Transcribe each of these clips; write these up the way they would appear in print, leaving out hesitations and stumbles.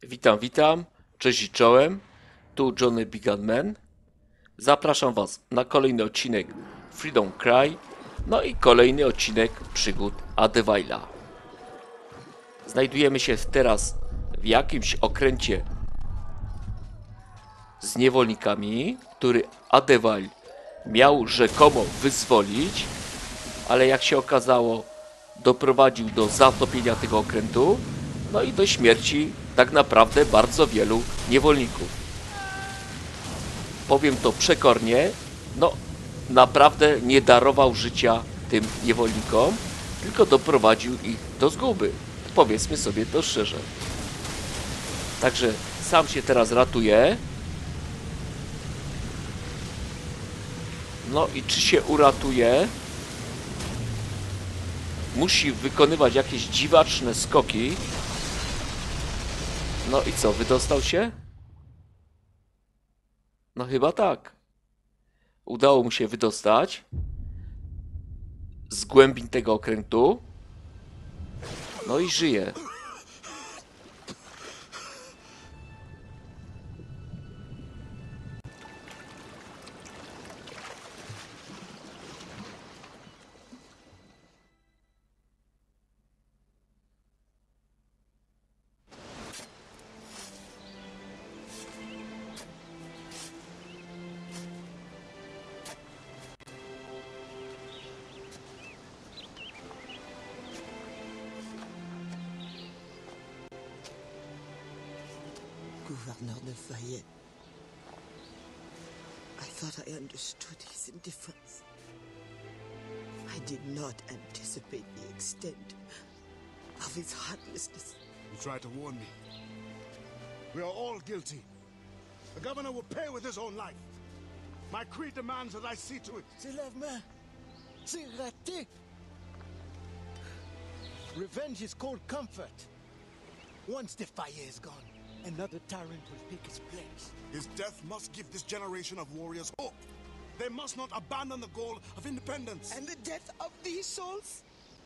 Witam, cześć i czołem, tu Johnny Big Gun Man. Zapraszam Was na kolejny odcinek Freedom Cry, no i kolejny odcinek przygód Adewajla. Znajdujemy się teraz w jakimś okręcie z niewolnikami, który Adewajl miał rzekomo wyzwolić, ale jak się okazało, doprowadził do zatopienia tego okrętu, no i do śmierci tak naprawdę bardzo wielu niewolników. Powiem to przekornie, no naprawdę nie darował życia tym niewolnikom, tylko doprowadził ich do zguby. Powiedzmy sobie to szczerze. Także sam się teraz ratuje. No i czy się uratuje? Musi wykonywać jakieś dziwaczne skoki. No i co, wydostał się? No chyba tak. Udało mu się wydostać z głębin tego okrętu. No i żyje. Gouverneur de Fayette. I thought I understood his indifference. I did not anticipate the extent of his heartlessness. You tried to warn me. We are all guilty. The governor will pay with his own life. My creed demands that I see to it. C'est la main. C'est raté. Revenge is cold comfort. Once the fire is gone, another tyrant will take his place. His death must give this generation of warriors hope. They must not abandon the goal of independence. And the death of these souls?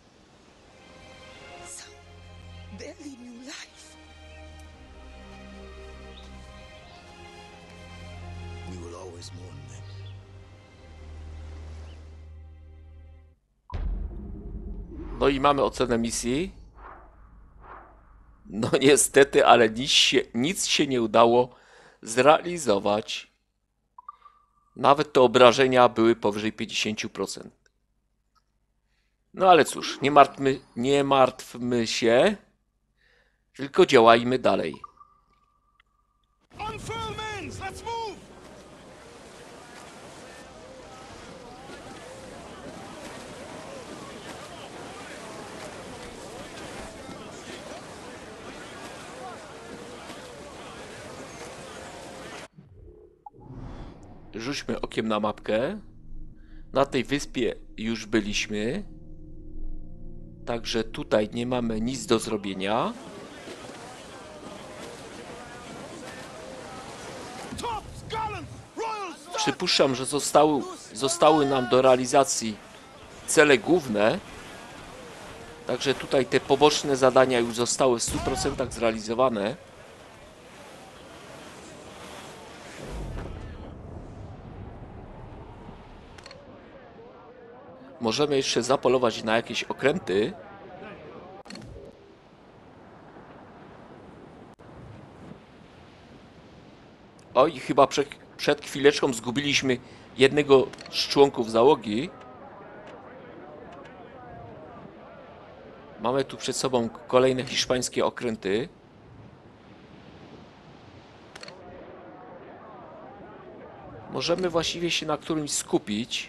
Some barely new life. We will always mourn them. No i mamy ocenę misji. No niestety, ale nic się nie udało zrealizować. Nawet te obrażenia były powyżej 50%. No ale cóż, nie martwmy się, tylko działajmy dalej. Unfurl mains! Let's move! Rzućmy okiem na mapkę. Na tej wyspie już byliśmy. Także tutaj nie mamy nic do zrobienia. Tops, gallants, royals! Przypuszczam, że zostały nam do realizacji cele główne. Także tutaj te poboczne zadania już zostały w 100% zrealizowane. Możemy jeszcze zapolować na jakieś okręty. Oj, chyba przed chwileczką zgubiliśmy jednego z członków załogi. Mamy tu przed sobą kolejne hiszpańskie okręty. Możemy właściwie się na którymś skupić.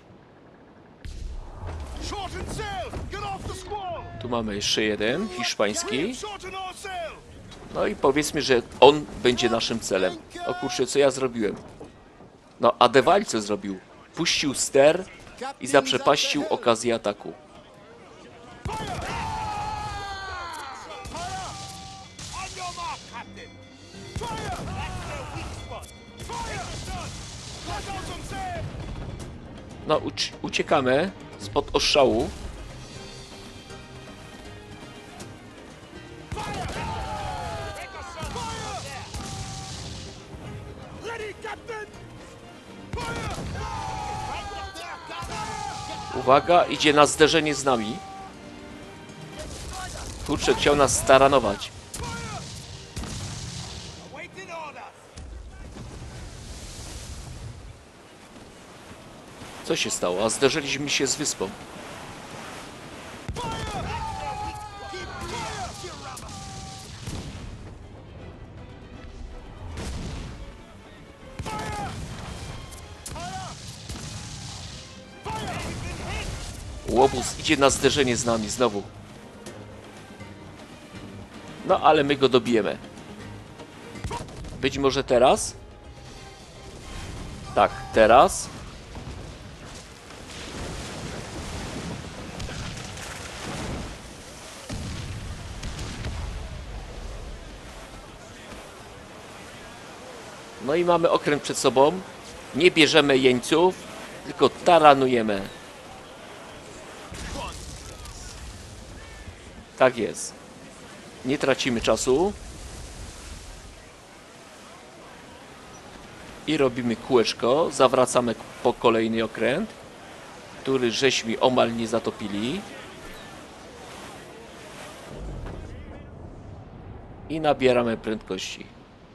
Shorten sail! Get off the squall! Tu mamy jeszcze jeden hiszpański. Shorten our sail! No i powiedzmy, że on będzie naszym celem. O kurczę, co ja zrobiłem? No, Adewajl co zrobił? Puścił ster i zaprzepaścił okazję ataku. On your mark, Captain! Fire! That's their weak spot! Fire! Let out some sail! No, uciekamy spod ostrzału. Fire! Take a shot! Fire! Uwaga, idzie na zderzenie z nami. Kurczę, chciał nas staranować. Co się stało? A zderzyliśmy się z wyspą. Łobuz idzie na zderzenie z nami znowu. No, ale my go dobijemy. Być może teraz? Tak, teraz. No i mamy okręt przed sobą. Nie bierzemy jeńców, tylko taranujemy. Tak jest. Nie tracimy czasu. I robimy kółeczko. Zawracamy po kolejny okręt, który żeśmy omal nie zatopili. I nabieramy prędkości.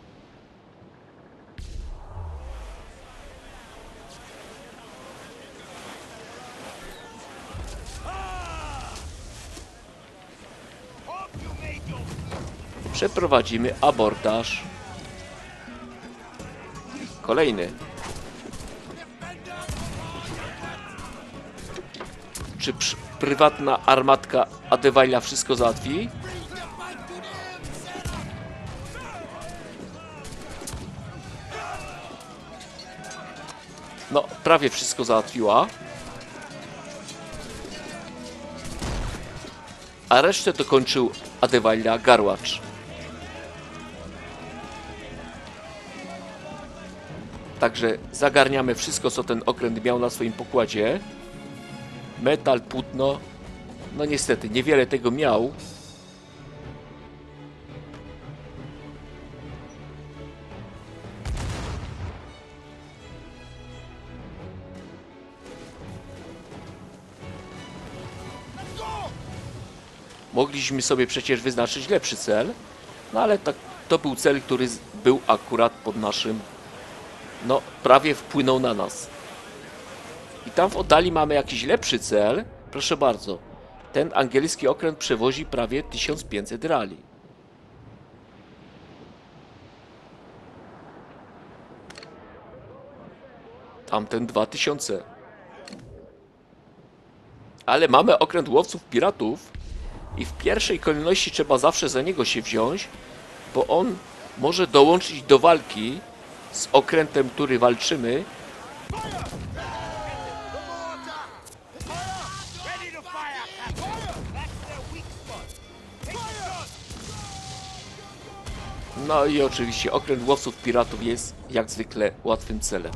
Przeprowadzimy abordaż. Kolejny. Czy prywatna armatka Adewajla wszystko załatwi? No, prawie wszystko załatwiła. A resztę dokończył Adewajla Garłacz. Także zagarniamy wszystko, co ten okręt miał na swoim pokładzie. Metal, płótno. No niestety, niewiele tego miał. Mogliśmy sobie przecież wyznaczyć lepszy cel. No ale to był cel, który był akurat pod naszym... No, prawie wpłynął na nas. I tam w oddali mamy jakiś lepszy cel. Proszę bardzo. Ten angielski okręt przewozi prawie 1500 rali. Tamten 2000. Ale mamy okręt łowców piratów. I w pierwszej kolejności trzeba zawsze za niego się wziąć. Bo on może dołączyć do walki z okrętem, który walczymy. No i oczywiście okręt łowców piratów jest jak zwykle łatwym celem.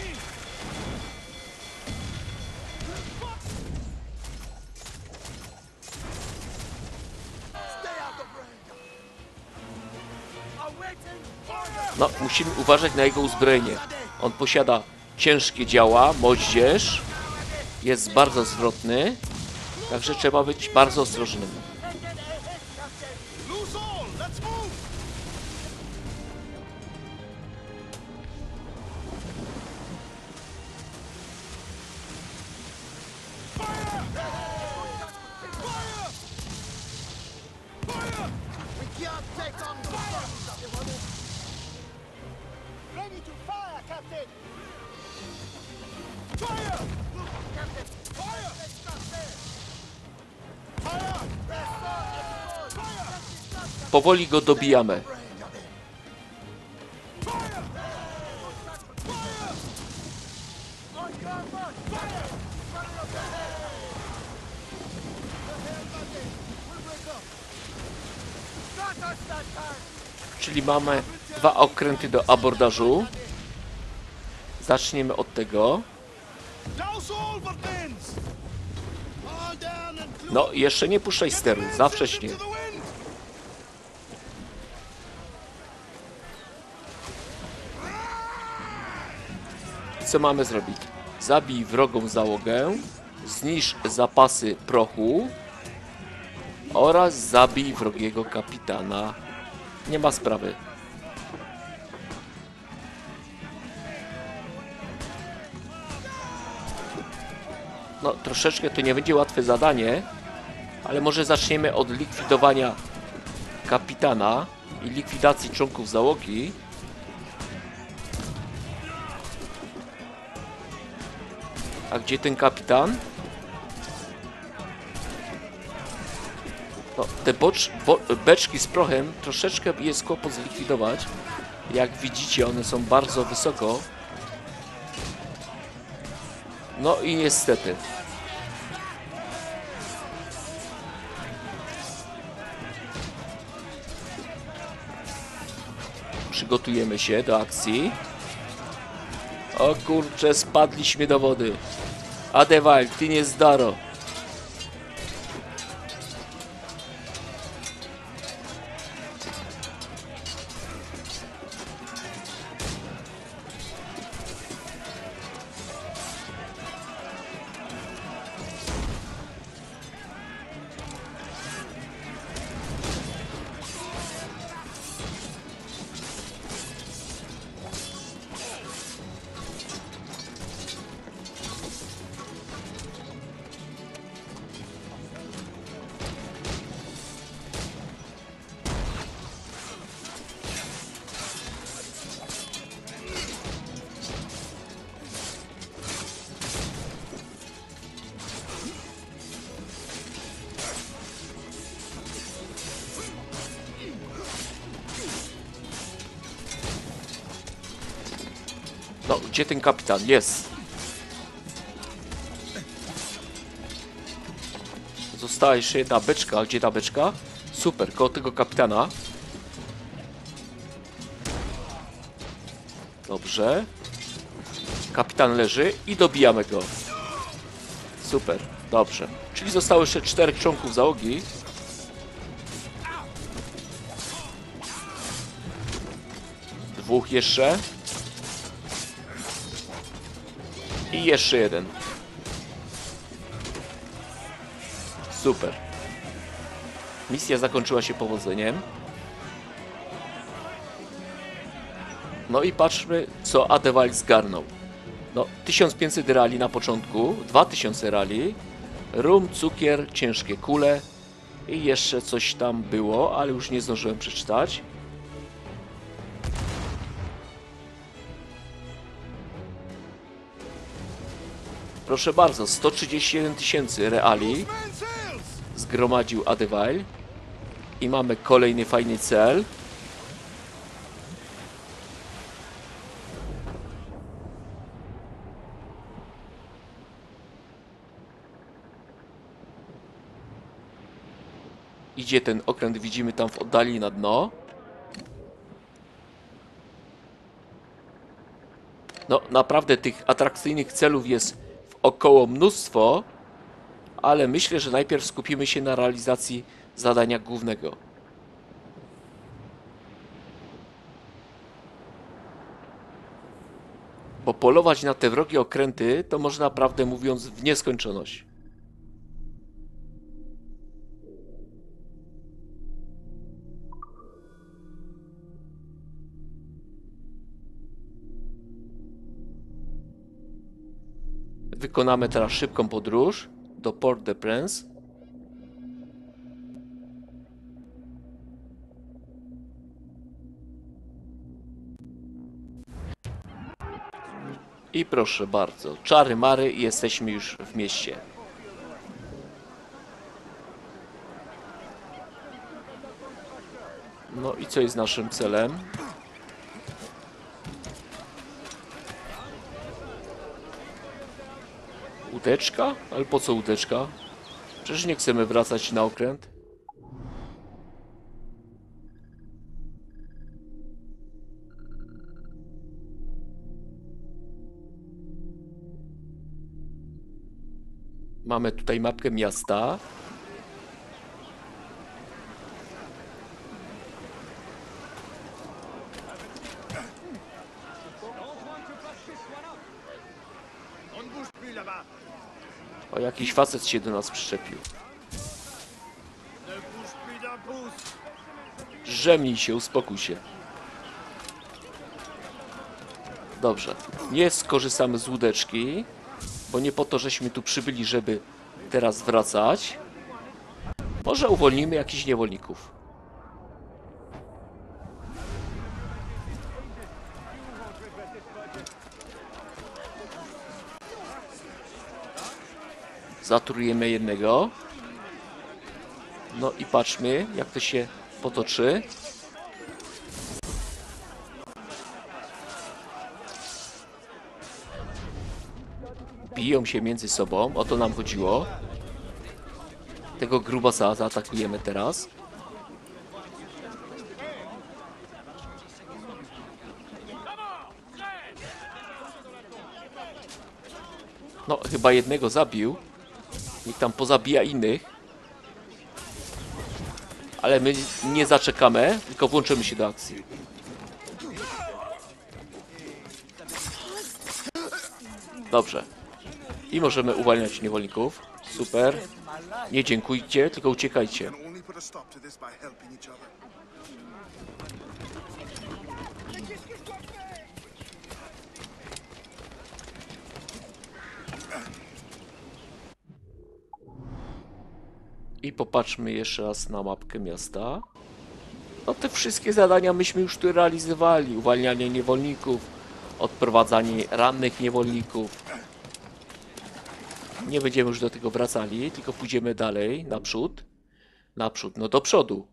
No, musimy uważać na jego uzbrojenie. On posiada ciężkie działa, moździerz. Jest bardzo zwrotny. Także trzeba być bardzo ostrożnym. Powoli go dobijamy. Czyli mamy 2 okręty do abordażu. Zaczniemy od tego. No, jeszcze nie puszczaj steru, za wcześnie. Co mamy zrobić? Zabij wrogą załogę. zniszcz zapasy prochu oraz zabij wrogiego kapitana. Nie ma sprawy. No, troszeczkę to nie będzie łatwe zadanie, ale może zaczniemy od likwidowania kapitana i likwidacji członków załogi. A gdzie ten kapitan? No, te beczki z prochem troszeczkę jest kłopot zlikwidować. Jak widzicie, one są bardzo wysoko. No i niestety. Przygotujemy się do akcji. O kurczę, spadliśmy do wody. Adewal, ty nie zdaro. No, gdzie ten kapitan? Jest. Została jeszcze jedna beczka. Gdzie ta beczka? Super, koło tego kapitana. Dobrze. Kapitan leży i dobijamy go. Super, dobrze. Czyli zostało jeszcze 4 członków załogi. Dwóch jeszcze. I jeszcze jeden. Super. Misja zakończyła się powodzeniem. No i patrzmy, co Adewal zgarnął. No, 1500 rali na początku, 2000 rali, rum, cukier, ciężkie kule i jeszcze coś tam było, ale już nie zdążyłem przeczytać. Proszę bardzo, 131 000 reali zgromadził Adewal i mamy kolejny fajny cel. Idzie ten okręt, widzimy tam w oddali na dno. No, naprawdę tych atrakcyjnych celów jest około mnóstwo, ale myślę, że najpierw skupimy się na realizacji zadania głównego. Bo polować na te wrogie okręty to można, prawdę mówiąc, w nieskończoność. Wykonamy teraz szybką podróż do Port-de-Prince. I proszę bardzo, czary mary i jesteśmy już w mieście. No i co jest naszym celem? Łódeczka? Ale po co łódeczka? Przecież nie chcemy wracać na okręt. Mamy tutaj mapkę miasta. O, jakiś facet się do nas przyczepił. Rzemnij się, uspokój się. Dobrze. Nie skorzystamy z łódeczki, bo nie po to, żeśmy tu przybyli, żeby teraz wracać. Może uwolnimy jakichś niewolników. Zatrujemy jednego. No i patrzmy, jak to się potoczy. Biją się między sobą, o to nam chodziło. Tego grubasa zaatakujemy teraz. No, chyba jednego zabił. Niech tam pozabija innych. Ale my nie zaczekamy, tylko włączymy się do akcji. Dobrze. I możemy uwalniać niewolników. Super. Nie dziękujcie, tylko uciekajcie. Can only put a stop to this by helping each other. I popatrzmy jeszcze raz na mapkę miasta. No te wszystkie zadania myśmy już tu realizowali. Uwalnianie niewolników, odprowadzanie rannych niewolników. Nie będziemy już do tego wracali, tylko pójdziemy dalej, naprzód. Naprzód, no do przodu.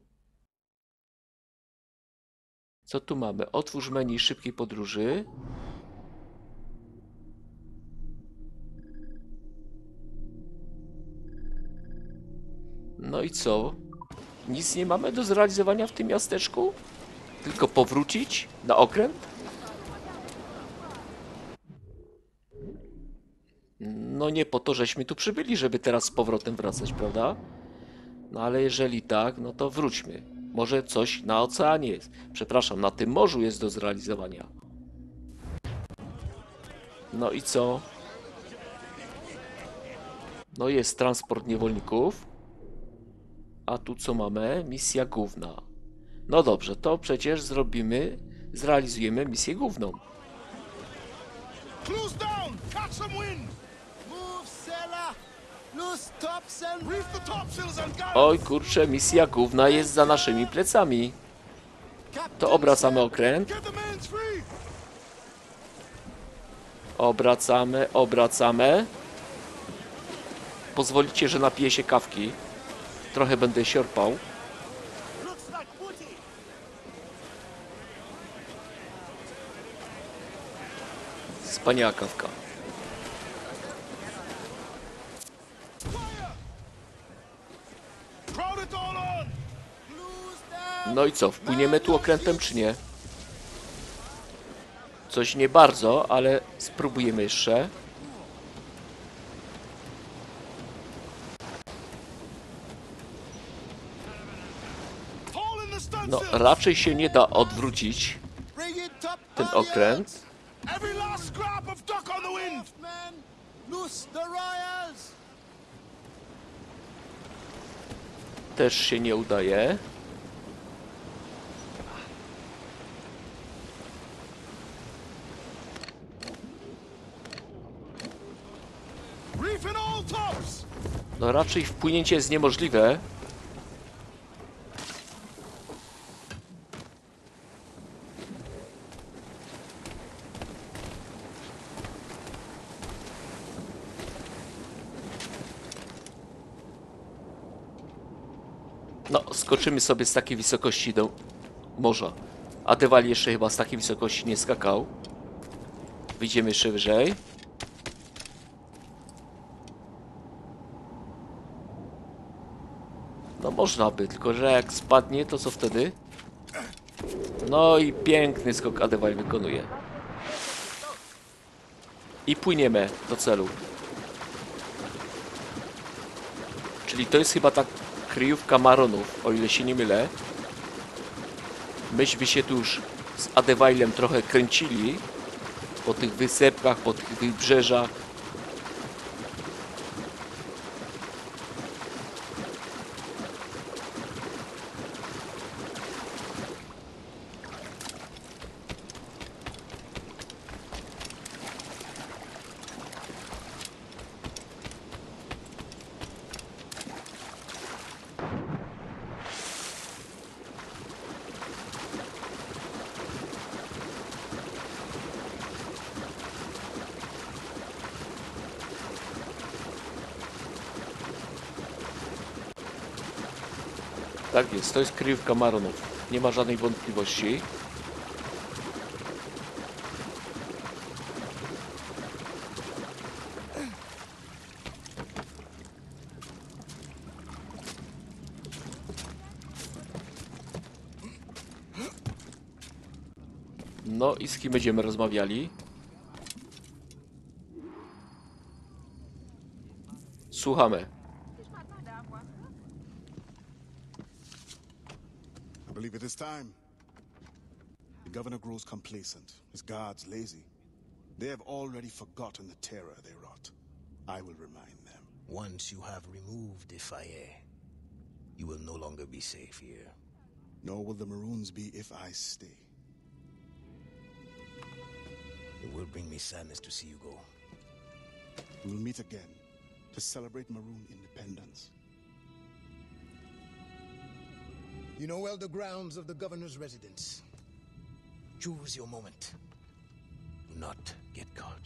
Co tu mamy? Otwórz menu szybkiej podróży. No i co? Nic nie mamy do zrealizowania w tym miasteczku? Tylko powrócić na okręt? No nie po to, żeśmy tu przybyli, żeby teraz z powrotem wracać, prawda? No ale jeżeli tak, no to wróćmy. Może coś na oceanie jest. Przepraszam, na tym morzu jest do zrealizowania. No i co? No jest transport niewolników. A tu co mamy? Misja główna. No dobrze, to przecież zrealizujemy misję główną. Close down! Catch some wind! Move, sailor! Loose topsail! Reef the topsails and guide! Oj kurczę, misja główna jest za naszymi plecami. To obracamy okręt. Get the mains free! Obracamy. Pozwolicie, że napiję się kawki. Trochę będę siorpał. Looks like booty! Wspaniała kawka. Crowd it all on! Loose them! No i co, wpłyniemy tu okrętem czy nie? Coś nie bardzo, ale spróbujemy jeszcze. Haul in the No, stunsails! raczej się nie da odwrócić Bring it top ten halyards! okręt. Every last scrap of duck on the wind! Aft, men! Loose the royals! Też się nie udaje. Reef in all tops! No raczej wpłynięcie jest niemożliwe. No, skoczymy sobie z takiej wysokości do morza. Adewal jeszcze chyba z takiej wysokości nie skakał. Wyjdziemy jeszcze wyżej. No można by, tylko że jak spadnie, to co wtedy? No i piękny skok Adewal wykonuje. I płyniemy do celu. Czyli to jest chyba ta kryjówka Maronów, o ile się nie mylę. Myśmy się tu już z Adewalem trochę kręcili po tych wysepkach, po tych wybrzeżach. Tak jest, to jest kryjówka Maronów. Nie ma żadnej wątpliwości. No i z kim będziemy rozmawiali? Słuchamy. I believe it is time. The governor grows complacent. His guards lazy. They have already forgotten the terror they wrought. I will remind them. Once you have removed Defaye, you will no longer be safe here. Nor will the Maroons be if I stay. It will bring me sadness to see you go. We will meet again to celebrate Maroon independence. You know well the grounds of the governor's residence. Choose your moment. Do not get caught.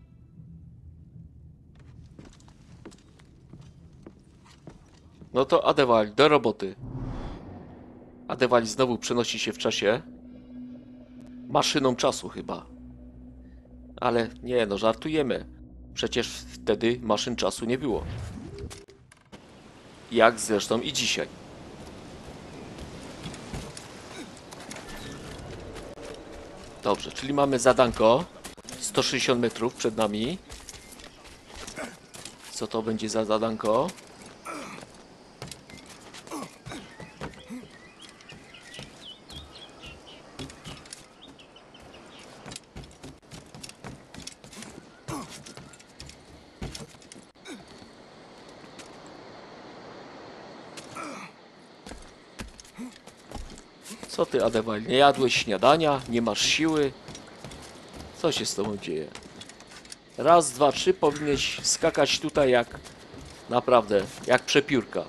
No to Adewal, do roboty. Adewal znowu przenosi się w czasie. Maszyną czasu chyba. Ale nie, no żartujemy. Przecież wtedy maszyn czasu nie było. Jak zresztą i dzisiaj. Dobrze, czyli mamy zadanko. 160 metrów przed nami. Co to będzie za zadanko? Co ty, Adewal? Nie jadłeś śniadania? Nie masz siły? Co się z tobą dzieje? Raz, dwa, trzy powinieneś skakać tutaj jak... Naprawdę, jak przepiórka.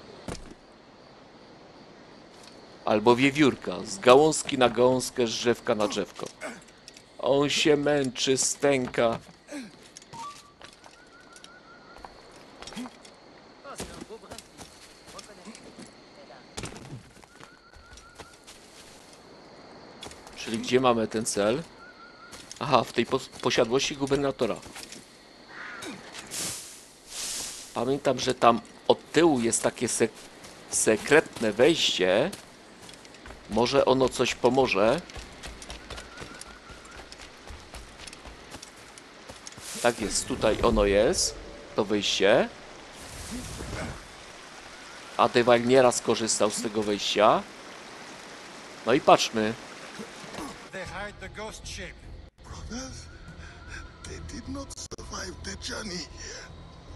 Albo wiewiórka. Z gałązki na gałązkę, z drzewka na drzewko. On się męczy, stęka. Czyli gdzie mamy ten cel? Aha, w tej posiadłości gubernatora. Pamiętam, że tam od tyłu jest takie sekretne wejście. Może ono coś pomoże. Tak jest, tutaj ono jest. To wyjście. Adewal nieraz korzystał z tego wejścia. No i patrzmy. They hide the ghost shape. Brothers, they did not survive the journey here.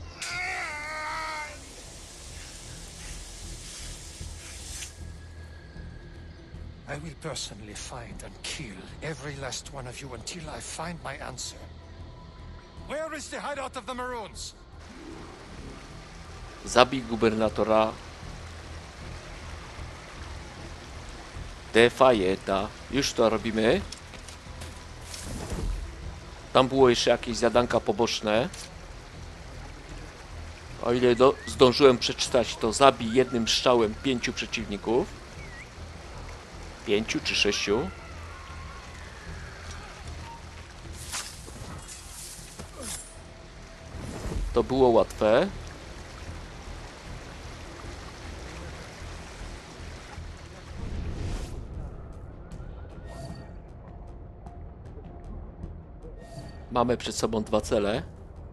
I will personally find and kill every last one of you until I find my answer. Where is the hideout of the Maroons? Zabij gubernatora Defayeta. Już to robimy. Tam było jeszcze jakieś zadanka poboczne. O ile zdążyłem przeczytać, to zabij jednym strzałem 5 przeciwników. 5 czy 6. To było łatwe. Mamy przed sobą 2 cele.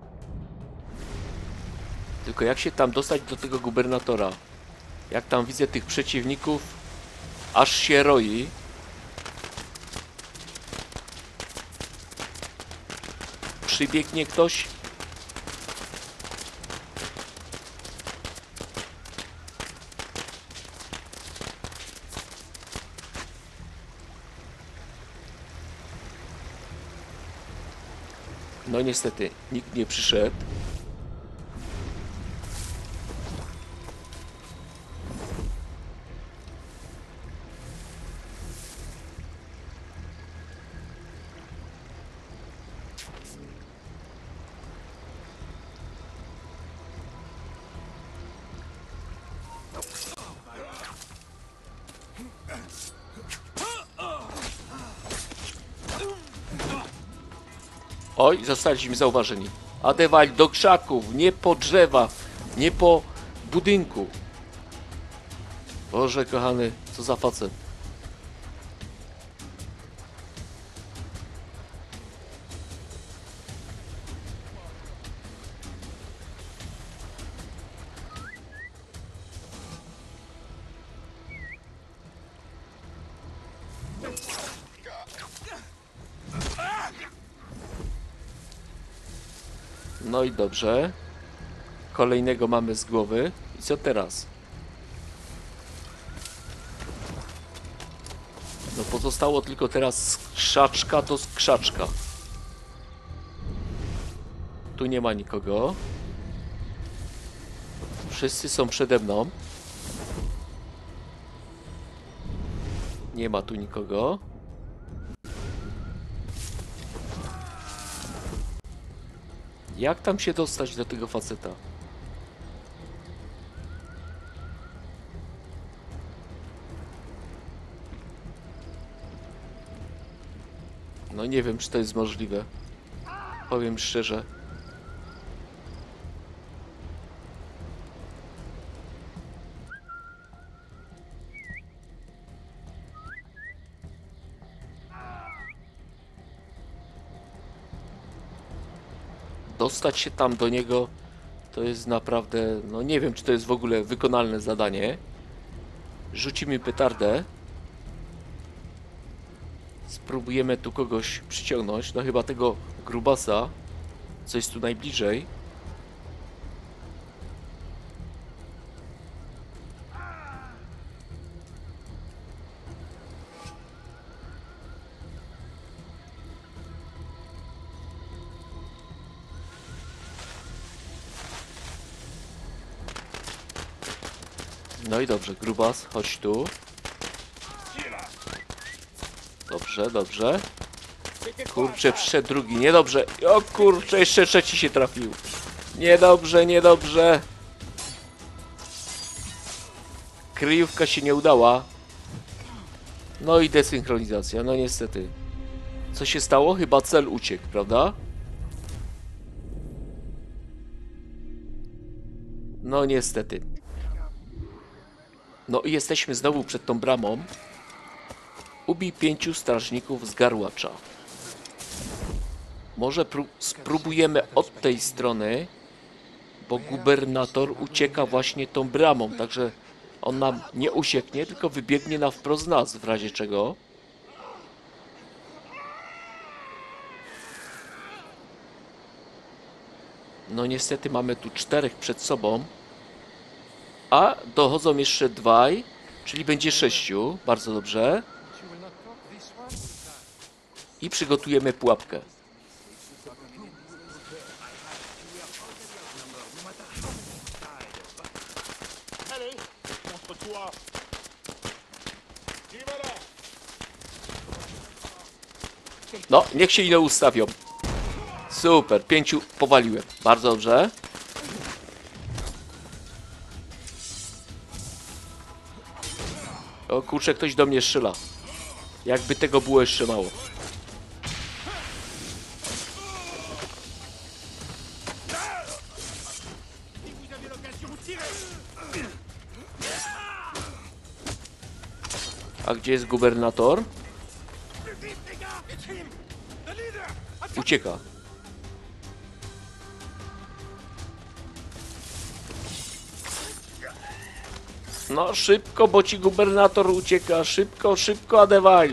Tylko jak się tam dostać do tego gubernatora? Jak tam widzę tych przeciwników, aż się roi. Przybiegnie ktoś. No niestety, nikt nie przyszedł. Oj, zostaliśmy zauważeni. Adewal do krzaków, nie po drzewa, nie po budynku. Boże kochany, co za facet. No i dobrze. Kolejnego mamy z głowy. I co teraz? No pozostało tylko teraz skrzaczka do skrzaczka. Tu nie ma nikogo. Wszyscy są przede mną. Nie ma tu nikogo. Jak tam się dostać do tego faceta? No nie wiem, czy to jest możliwe. Powiem szczerze. Dostać się tam do niego to jest naprawdę, no nie wiem, czy to jest w ogóle wykonalne zadanie. Rzucimy petardę. Spróbujemy tu kogoś przyciągnąć, no chyba tego grubasa, co jest tu najbliżej. No i dobrze, grubas, chodź tu. Dobrze, dobrze. Kurczę, przyszedł drugi, niedobrze. O kurczę, jeszcze trzeci się trafił. Niedobrze, niedobrze. Kryjówka się nie udała. No i desynchronizacja, no niestety. Co się stało? Chyba cel uciekł, prawda? No niestety. No i jesteśmy znowu przed tą bramą. Ubij 5 strażników z garłacza. Może spróbujemy od tej strony, bo gubernator ucieka właśnie tą bramą, także on nam nie ucieknie, tylko wybiegnie na wprost nas, w razie czego. No niestety mamy tu 4 przed sobą, a dochodzą jeszcze 2, czyli będzie 6. Bardzo dobrze. I przygotujemy pułapkę. No, niech się ile ustawią. Super, 5 powaliłem. Bardzo dobrze. O kurczę, ktoś do mnie strzela. Jakby tego było jeszcze mało. A gdzie jest gubernator? Ucieka. No szybko, bo ci gubernator ucieka. Szybko, szybko, Adewaj.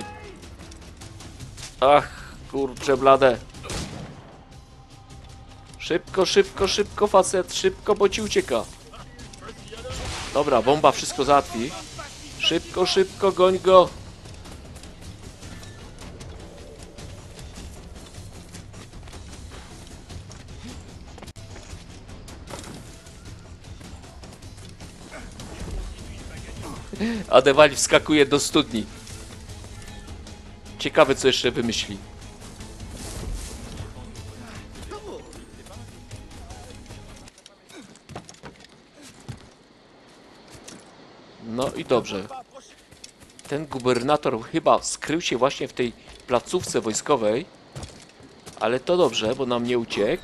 Ach, kurczę blade. Szybko, szybko, szybko, facet. Szybko, bo ci ucieka. Dobra, bomba wszystko załatwi. Szybko, szybko, goń go. Adewali wskakuje do studni. Ciekawe, co jeszcze wymyśli. No i dobrze. Ten gubernator chyba skrył się właśnie w tej placówce wojskowej. Ale to dobrze, bo nam nie uciekł.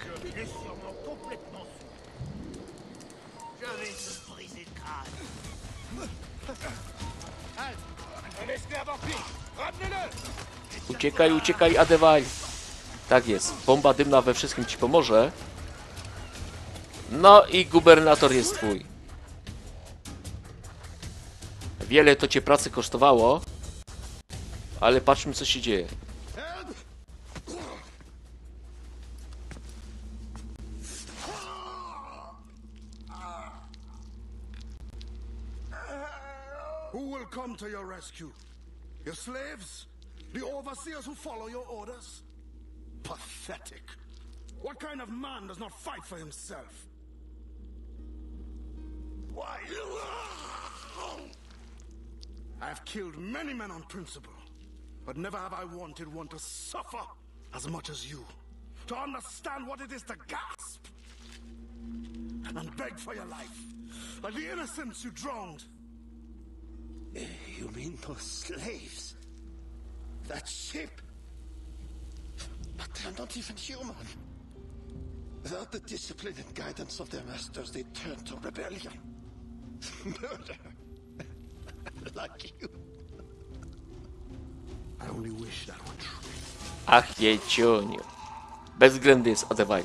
Uciekaj, uciekaj, Adewaj. Tak jest, bomba dymna we wszystkim ci pomoże. No i gubernator jest twój. Wiele to cię pracy kosztowało. Ale patrzmy, co się dzieje. Who will come to your rescue? Your slaves? The overseers who follow your orders? Pathetic. What kind of man does not fight for himself? Why? I have killed many men on principle, but never have I wanted one to suffer as much as you. To understand what it is to gasp and beg for your life, like the innocents you drowned. You mean those slaves? That ship? But they're not even human. Without the discipline and guidance of their masters, they turn to rebellion. Murder. Like you. I only wish that were true. Ach, jejciuniu. Bezwzględny jest Adewaj.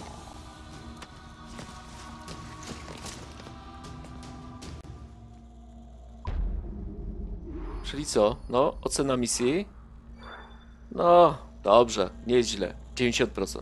Czyli co? No, ocena misji? No, dobrze, nie jest źle. 90%.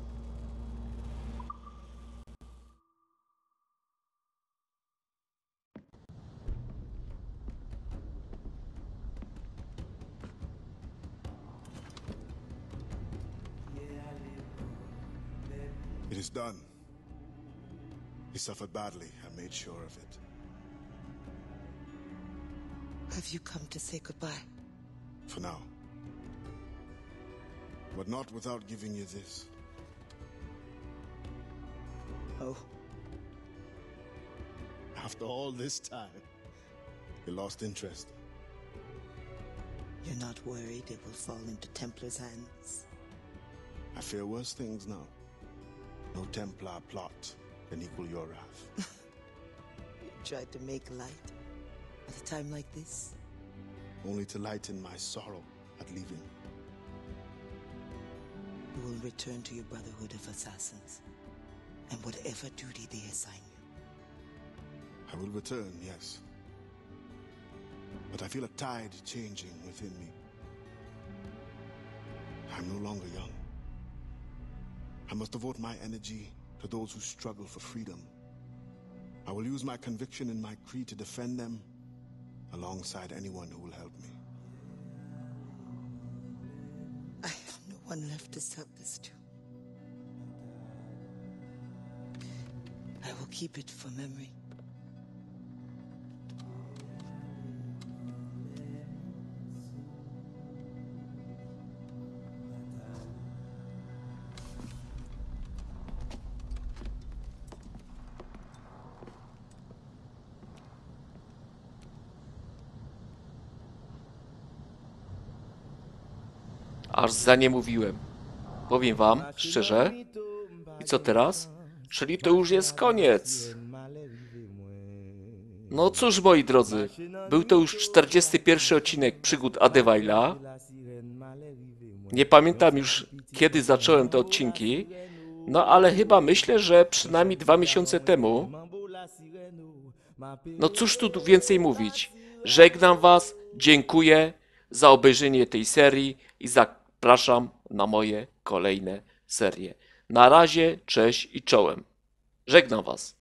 It is done. He suffered badly. I made sure of it. Have you come to say goodbye? For now. But not without giving you this. Oh, After all this time, you lost interest. you're not worried it will fall into Templar's hands? I fear worse things now. No Templar plot can equal your wrath. You tried to make light at a time like this? Only to lighten my sorrow at leaving. You will return to your Brotherhood of Assassins, and whatever duty they assign you. I will return, yes. But I feel a tide changing within me. I'm no longer young. I must devote my energy to those who struggle for freedom. I will use my conviction and my creed to defend them alongside anyone who will help me. I have no one left to sell this to. I will keep it for memory. Aż za nie mówiłem. Powiem wam szczerze. I co teraz? Czyli to już jest koniec. No cóż, moi drodzy. Był to już 41 odcinek przygód Adewajla. Nie pamiętam już, kiedy zacząłem te odcinki. No ale chyba myślę, że przynajmniej 2 miesiące temu. No cóż tu więcej mówić. Żegnam was, dziękuję za obejrzenie tej serii i zapraszam na moje kolejne serie. Na razie, cześć i czołem. Żegnam was.